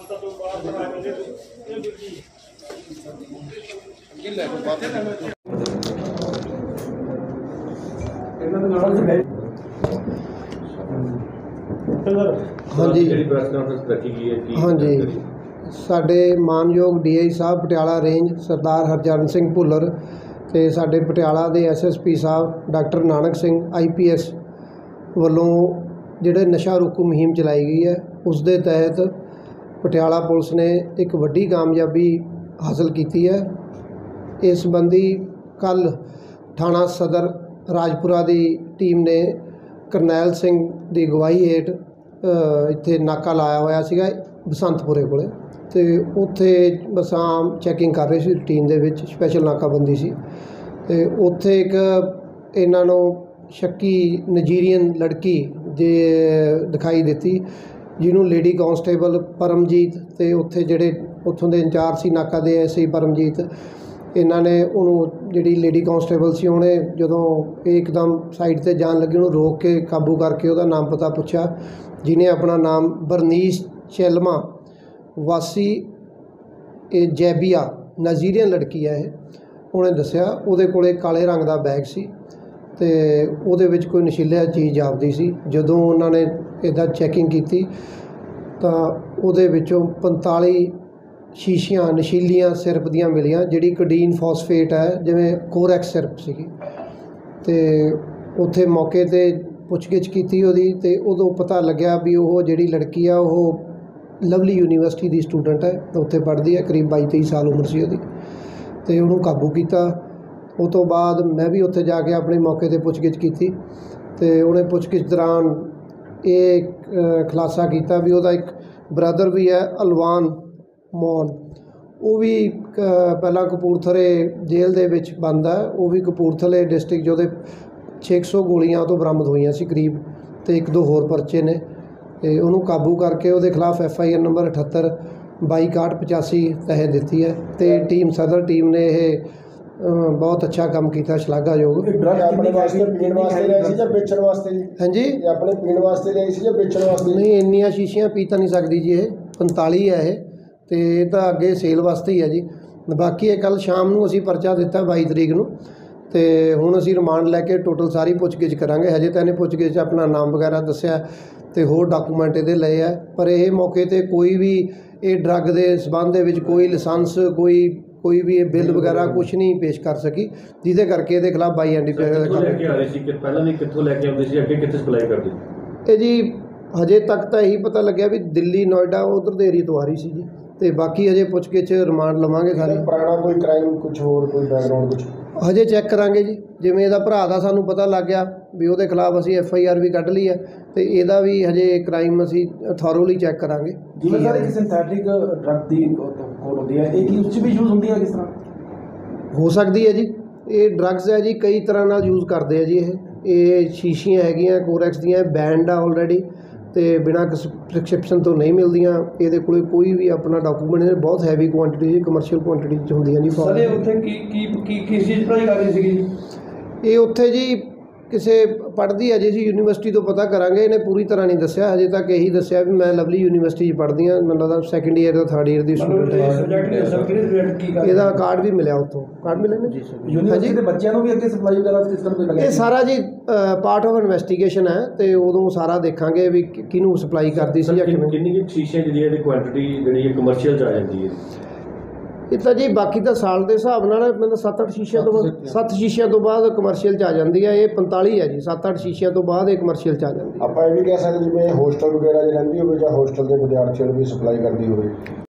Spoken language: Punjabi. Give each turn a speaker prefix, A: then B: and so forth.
A: हाँ जी हाँ जी साडे मानयोग DI साहब पटियाला रेंज सरदार हरचरण सिंह भुल्लर ते साडे पटियाला दे SSP साहब डॉक्टर नानक सिंह IPS ਵੱਲੋਂ ਜਿਹੜੇ ਨਸ਼ਾ ਰੋਕੂ ਮੁਹਿੰਮ ਚਲਾਈ ਗਈ ਹੈ ਉਸ ਦੇ ਤਹਿਤ ਪਟਿਆਲਾ ਪੁਲਿਸ ਨੇ ਇੱਕ ਵੱਡੀ ਕਾਮਯਾਬੀ ਹਾਸਲ ਕੀਤੀ ਹੈ। ਇਸ ਸੰਬੰਧੀ ਕੱਲ੍ਹ ਥਾਣਾ ਸਦਰ ਰਾਜਪੁਰਾ ਦੀ ਟੀਮ ਨੇ ਕਰਨੈਲ ਸਿੰਘ ਦੀ ਅਗਵਾਈ ਹੇਠ ਇੱਥੇ ਨਾਕਾ ਲਾਇਆ ਹੋਇਆ ਸੀਗਾ ਬਸੰਤਪੁਰੇ ਕੋਲ ਅਤੇ ਉੱਥੇ ਬਸ ਆਮ ਚੈਕਿੰਗ ਕਰ ਰਹੇ ਸੀ ਰੂਟੀਨ ਦੇ ਵਿੱਚ ਸਪੈਸ਼ਲ ਨਾਕਾਬੰਦੀ ਸੀ ਅਤੇ ਉੱਥੇ ਇੱਕ ਇਹਨਾਂ ਨੂੰ ਸ਼ੱਕੀ ਨਜੀਰੀਅਨ ਲੜਕੀ ਜੇ ਦਿਖਾਈ ਦਿੱਤੀ ਜਿਹਨੂੰ ਲੇਡੀ ਕਾਂਸਟੇਬਲ ਪਰਮਜੀਤ ਅਤੇ ਉੱਥੇ ਜਿਹੜੇ ਉੱਥੋਂ ਦੇ ਇੰਚਾਰਜ ਸੀ ਨਾਕਾ ਦੇ SI ਪਰਮਜੀਤ ਇਹਨਾਂ ਨੇ ਉਹਨੂੰ ਜਿਹੜੀ ਲੇਡੀ ਕਾਂਸਟੇਬਲ ਸੀ ਉਹਨੇ ਜਦੋਂ ਇਹ ਇੱਕਦਮ ਸਾਈਡ 'ਤੇ ਜਾਣ ਲੱਗੀ ਉਹਨੂੰ ਰੋਕ ਕੇ ਕਾਬੂ ਕਰਕੇ ਉਹਦਾ ਨਾਮ ਪਤਾ ਪੁੱਛਿਆ ਜਿਹਨੇ ਆਪਣਾ ਨਾਮ ਬਰਨੀਸ਼ ਚੈਲਮਾ ਵਾਸੀ ਇਹ ਜੈਬੀਆ ਨਾਈਜੀਰੀਅਨ ਲੜਕੀ ਹੈ ਇਹ ਉਹਨੇ ਦੱਸਿਆ ਉਹਦੇ ਕੋਲ ਕਾਲੇ ਰੰਗ ਦਾ ਬੈਗ ਸੀ ਅਤੇ ਉਹਦੇ ਵਿੱਚ ਕੋਈ ਨਸ਼ੀਲਾ ਚੀਜ਼ ਜਾਪਦੀ ਸੀ। ਜਦੋਂ ਉਹਨਾਂ ਨੇ ਇੱਦਾਂ ਚੈਕਿੰਗ ਕੀਤੀ ਤਾਂ ਉਹਦੇ ਵਿੱਚੋਂ 45 ਸ਼ੀਸ਼ੀਆਂ ਨਸ਼ੀਲੀਆਂ ਸਿਰਪ ਦੀਆਂ ਮਿਲੀਆਂ ਜਿਹੜੀ ਕੋਡੀਨ ਫਾਸਫੇਟ ਹੈ ਜਿਵੇਂ ਕੋਰੈਕਸ ਸਿਰਪ ਸੀਗੀ ਅਤੇ ਉੱਥੇ ਮੌਕੇ 'ਤੇ ਪੁੱਛਗਿੱਛ ਕੀਤੀ ਉਹਦੀ ਅਤੇ ਉਦੋਂ ਪਤਾ ਲੱਗਿਆ ਵੀ ਉਹ ਜਿਹੜੀ ਲੜਕੀ ਆ ਉਹ ਲਵਲੀ ਯੂਨੀਵਰਸਿਟੀ ਦੀ ਸਟੂਡੈਂਟ ਹੈ ਉੱਥੇ ਪੜ੍ਹਦੀ ਹੈ ਕਰੀਬ 22-23 ਸਾਲ ਉਮਰ ਸੀ ਉਹਦੀ ਅਤੇ ਉਹਨੂੰ ਕਾਬੂ ਕੀਤਾ। ਉਹ ਤੋਂ ਬਾਅਦ ਮੈਂ ਵੀ ਉੱਥੇ ਜਾ ਕੇ ਆਪਣੇ ਮੌਕੇ 'ਤੇ ਪੁੱਛਗਿੱਛ ਕੀਤੀ ਅਤੇ ਉਹਨੇ ਪੁੱਛਗਿੱਛ ਦੌਰਾਨ ਇਹ ਖੁਲਾਸਾ ਕੀਤਾ ਵੀ ਉਹਦਾ ਇੱਕ ਬ੍ਰਦਰ ਵੀ ਹੈ ਅਲਵਾਨ ਮੋਨ ਉਹ ਵੀ ਪਹਿਲਾਂ ਕਪੂਰਥਲੇ ਜੇਲ੍ਹ ਦੇ ਵਿੱਚ ਬੰਦ ਹੈ ਉਹ ਵੀ ਕਪੂਰਥਲੇ ਡਿਸਟ੍ਰਿਕਟ ਜਿਹਦੇ 600 ਗੋਲੀਆਂ ਉਹ ਤੋਂ ਬਰਾਮਦ ਹੋਈਆਂ ਸੀ ਕਰੀਬ ਅਤੇ 1-2 ਹੋਰ ਪਰਚੇ ਨੇ ਅਤੇ ਉਹਨੂੰ ਕਾਬੂ ਕਰਕੇ ਉਹਦੇ ਖਿਲਾਫ FIR ਨੰਬਰ 78 6285 ਤਹਿਤ ਦਿੱਤੀ ਹੈ ਅਤੇ ਟੀਮ ਸਦਰ ਟੀਮ ਨੇ ਇਹ ਬਹੁਤ ਅੱਛਾ ਕੰਮ ਕੀਤਾ ਸ਼ਲਾਘਾਯੋਗ।
B: ਆਪਣੇ ਵਾਸਤੇ ਪੀਣ ਵਾਸਤੇ ਲਿਆਏ ਸੀ ਜਾਂ ਵੇਚਣ ਵਾਸਤੇ ਜੀ?
A: ਹਾਂਜੀ
B: ਆਪਣੇ ਪੀਣ ਵਾਸਤੇ ਲਿਆਏ ਸੀ ਜਾਂ ਵੇਚਣ ਵਾਸਤੇ?
A: ਨਹੀਂ ਇੰਨੀਆਂ ਸ਼ੀਸ਼ੀਆਂ ਪੀ ਤਾਂ ਨਹੀਂ ਸਕਦੀ ਜੀ ਇਹ 45 ਹੈ ਇਹ ਅਤੇ ਇਹ ਤਾਂ ਅੱਗੇ ਸੇਲ ਵਾਸਤੇ ਹੀ ਹੈ ਜੀ। ਬਾਕੀ ਇਹ ਕੱਲ੍ਹ ਸ਼ਾਮ ਨੂੰ ਅਸੀਂ ਪਰਚਾ ਦਿੱਤਾ 22 ਤਰੀਕ ਨੂੰ ਅਤੇ ਹੁਣ ਅਸੀਂ ਰਿਮਾਂਡ ਲੈ ਕੇ ਟੋਟਲ ਸਾਰੀ ਪੁੱਛਗਿੱਛ ਕਰਾਂਗੇ। ਹਜੇ ਤਾਂ ਇਹਨੇ ਪੁੱਛਗਿੱਛ ਆਪਣਾ ਨਾਮ ਵਗੈਰਾ ਦੱਸਿਆ ਅਤੇ ਹੋਰ ਡਾਕੂਮੈਂਟ ਇਹਦੇ ਲਏ ਹੈ ਪਰ ਇਹ ਮੌਕੇ 'ਤੇ ਕੋਈ ਵੀ ਇਹ ਡਰੱਗ ਦੇ ਸੰਬੰਧ ਦੇ ਵਿੱਚ ਕੋਈ ਲਾਇਸੈਂਸ ਕੋਈ ਵੀ ਇਹ ਬਿੱਲ ਵਗੈਰਾ ਕੁਛ ਨਹੀਂ ਪੇਸ਼ ਕਰ ਸਕੀ ਜਿਹਦੇ ਕਰਕੇ ਇਹਦੇ ਖਿਲਾਫ 22 NDPS ਦਾ ਕੰਮ ਲੈ ਕੇ ਆ ਰਹੇ ਸੀ ਕਿ ਪਹਿਲਾਂ ਵੀ ਕਿੱਥੋਂ ਲੈ ਕੇ ਆਉਂਦੇ ਸੀ ਅੱਗੇ ਕਿੱਥੇ ਸਪਲਾਈ ਕਰਦੇ ਇਹ ਜੀ ਹਜੇ ਤੱਕ ਤਾਂ ਇਹੀ ਪਤਾ ਲੱਗਿਆ ਵੀ ਦਿੱਲੀ ਨੋਇਡਾ ਉਧਰ ਦੇ ਏਰੀਏ ਤੋਂ ਆ ਰਹੀ ਸੀ ਜੀ ਅਤੇ ਬਾਕੀ ਹਜੇ ਪੁੱਛ ਕੇ 'ਚ ਰਿਮਾਂਡ ਲਵਾਂਗੇ ਸਾਰੀ।
B: ਪੁਰਾਣਾ ਕੋਈ ਕ੍ਰਾਈਮ ਕੁਛ ਹੋਰ ਕੋਈ ਬੈਕਗਰਾਉਂਡ ਕੁਛ
A: ਹਜੇ ਚੈੱਕ ਕਰਾਂਗੇ ਜੀ ਜਿਵੇਂ ਇਹਦਾ ਭਰਾ ਦਾ ਸਾਨੂੰ ਪਤਾ ਲੱਗ ਗਿਆ ਵੀ ਉਹਦੇ ਖਿਲਾਫ ਅਸੀਂ FIR ਵੀ ਕੱਢ ਲਈ ਹੈ ਅਤੇ ਇਹਦਾ ਵੀ ਹਜੇ ਕ੍ਰਾਈਮ ਅਸੀਂ ਥੋਰੋਲੀ ਚੈੱਕ ਕਰਾਂਗੇ।
C: ਜਿਵੇਂ ਸਰ ਇੱਕ ਸਿੰਥੈਟਿਕ ਡਰੱਗ ਦੀ ਕੋਲ ਹੁੰਦੀ ਹੈ ਇਹ ਕੀ ਉਸ 'ਚ ਵੀ ਯੂਜ਼ ਹੁੰਦੀ ਹੈ ਕਿਸ ਤਰ੍ਹਾਂ
A: ਹੋ ਸਕਦੀ ਹੈ ਜੀ? ਇਹ ਡਰੱਗਸ ਹੈ ਜੀ ਕਈ ਤਰ੍ਹਾਂ ਨਾਲ ਯੂਜ਼ ਕਰਦੇ ਆ ਜੀ ਇਹ ਸ਼ੀਸ਼ੀਆਂ ਹੈਗੀਆਂ ਕੋਰੈਕਸ ਦੀਆਂ ਬੈਂਡ ਆ ਆਲਰੇਡੀ ਅਤੇ ਬਿਨਾਂ ਪ੍ਰਸਕ੍ਰਿਪਸ਼ਨ ਤੋਂ ਨਹੀਂ ਮਿਲਦੀਆਂ ਇਹਦੇ ਕੋਲ ਕੋਈ ਵੀ ਆਪਣਾ ਡਾਕੂਮੈਂਟ ਨੇ ਬਹੁਤ ਹੈਵੀ ਕੁਆਂਟਿਟੀ ਜੀ ਕਮਰਸ਼ੀਅਲ ਕੁਆਂਟਿਟੀ 'ਚ ਹੁੰਦੀਆਂ ਜੀ।
C: ਸਰ ਇਹ ਉੱਥੇ ਕਿਸ ਚੀਜ਼ ਪੜ੍ਹਾਈ ਕਰ ਰਹੀ ਸੀਗੀ?
A: ਇਹ ਉੱਥੇ ਜੀ ਕਿਸੇ ਪੜ੍ਹਦੀ ਹੈ ਜੀ ਅਸੀਂ ਯੂਨੀਵਰਸਿਟੀ ਤੋਂ ਪਤਾ ਕਰਾਂਗੇ ਇਹਨੇ ਪੂਰੀ ਤਰ੍ਹਾਂ ਨਹੀਂ ਦੱਸਿਆ ਹਜੇ ਤੱਕ ਇਹੀ ਦੱਸਿਆ ਵੀ ਮੈਂ ਲਵਲੀ ਯੂਨੀਵਰਸਿਟੀ 'ਚ ਪੜ੍ਹਦੀ ਹਾਂ ਮੈਨੂੰ ਲੱਗਦਾ 2nd ਈਅਰ ਦਾ 3rd ਈਅਰ ਦੀ ਸਟੂਡੈਂਟ ਹੈ। ਇਹਦਾ ਕਾਰਡ ਵੀ ਮਿਲਿਆ ਉੱਥੋਂ ਕਾਰਡ ਮਿਲਿਆ ਨਾ ਜੀ
C: ਯੂਨੀਵਰਸਿਟੀ ਦੇ ਬੱਚਿਆਂ ਨੂੰ ਵੀ ਅੱਗੇ ਸਪਲਾਈ ਵਗੈਰਾ ਕਿਸ ਤਰ੍ਹਾਂ ਕੋਈ ਲੱਗਿਆ?
A: ਇਹ ਸਾਰਾ ਜੀ ਪਾਰਟ ਆਫ ਇਨਵੈਸਟੀਗੇਸ਼ਨ ਹੈ ਅਤੇ ਉਦੋਂ ਸਾਰਾ ਦੇਖਾਂਗੇ ਵੀ ਕਿਹਨੂੰ ਸਪਲਾਈ ਕਰਦੀ ਸੀ ਜਾਂ ਕਿਵੇਂ।
D: ਕਿੰਨੀ ਸ਼ੀਸ਼ੇ ਜਿਹੜੀ ਇਹਦੀ ਕੁਆਂਟਿਟੀ ਜਿਹੜੀ ਕਮਰਸ਼ੀਅਲ 'ਚ ਆ ਜਾਂਦੀ ਹੈ?
A: ਇਹ ਤਾਂ ਜੀ ਬਾਕੀ ਤਾਂ ਸਾਲ ਦੇ ਹਿਸਾਬ ਨਾਲ ਮੈਨੂੰ 7-8 ਸ਼ੀਸ਼ਿਆਂ ਤੋਂ ਬਾਅਦ 7 ਸ਼ੀਸ਼ਿਆਂ ਤੋਂ ਬਾਅਦ ਕਮਰਸ਼ੀਅਲ 'ਚ ਆ ਜਾਂਦੀ ਹੈ। ਇਹ 45 ਹੈ ਜੀ 7-8 ਸ਼ੀਸ਼ਿਆਂ ਤੋਂ ਬਾਅਦ ਇਹ ਕਮਰਸ਼ੀਅਲ 'ਚ ਆ ਜਾਂਦੀ ਹੈ।
B: ਆਪਾਂ ਇਹ ਵੀ ਕਹਿ ਸਕਦੇ ਜਿਵੇਂ ਹੋਸਟਲ ਵਗੈਰਾ 'ਚ ਰਹਿੰਦੀ ਹੋਵੇ ਜਾਂ ਹੋਸਟਲ ਦੇ ਵਿਦਿਆਰਥੀਆਂ ਨੂੰ ਵੀ ਸਪਲਾਈ ਕਰਦੀ ਹੋਵੇ।